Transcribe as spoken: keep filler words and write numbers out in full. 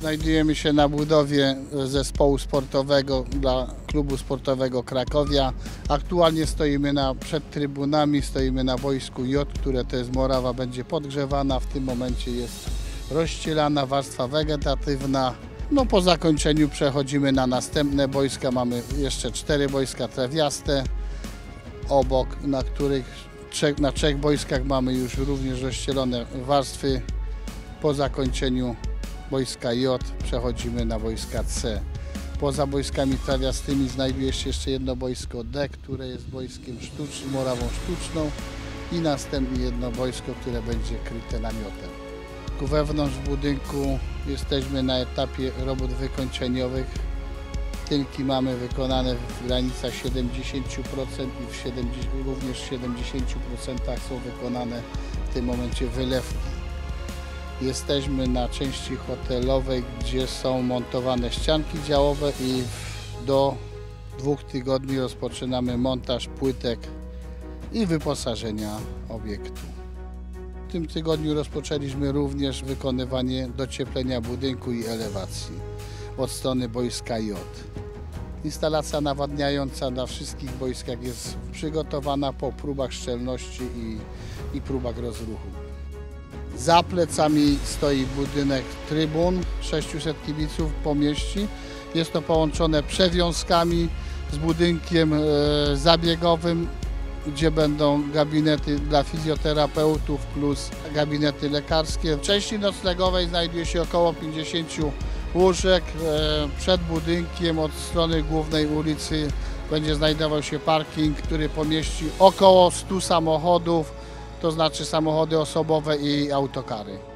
Znajdujemy się na budowie zespołu sportowego dla klubu sportowego Krakowia. Aktualnie stoimy na, przed trybunami, stoimy na boisku J, które to jest murawa, będzie podgrzewana. W tym momencie jest rozścielana warstwa wegetatywna. No, po zakończeniu przechodzimy na następne boiska. Mamy jeszcze cztery boiska trawiaste obok, na których trzech, na trzech boiskach mamy już również rozścielone warstwy. Po zakończeniu boiska J przechodzimy na boiska C. Poza boiskami trawiastymi znajduje się jeszcze jedno boisko D, które jest boiskiem sztucznym, murawą sztuczną, i następnie jedno boisko, które będzie kryte namiotem. Tu wewnątrz budynku jesteśmy na etapie robót wykończeniowych. Tynki mamy wykonane w granicach siedemdziesiąt procent i w siedemdziesięciu, również w siedemdziesięciu procentach są wykonane w tym momencie wylewki. Jesteśmy na części hotelowej, gdzie są montowane ścianki działowe i do dwóch tygodni rozpoczynamy montaż płytek i wyposażenia obiektu. W tym tygodniu rozpoczęliśmy również wykonywanie docieplenia budynku i elewacji od strony boiska J. Instalacja nawadniająca na wszystkich boiskach jest przygotowana po próbach szczelności i, i próbach rozruchu. Za plecami stoi budynek trybun, sześciuset kibiców pomieści. Jest to połączone przewiązkami z budynkiem e, zabiegowym, gdzie będą gabinety dla fizjoterapeutów plus gabinety lekarskie. W części noclegowej znajduje się około pięćdziesiąt łóżek. Przed budynkiem od strony głównej ulicy będzie znajdował się parking, który pomieści około stu samochodów, to znaczy samochody osobowe i autokary.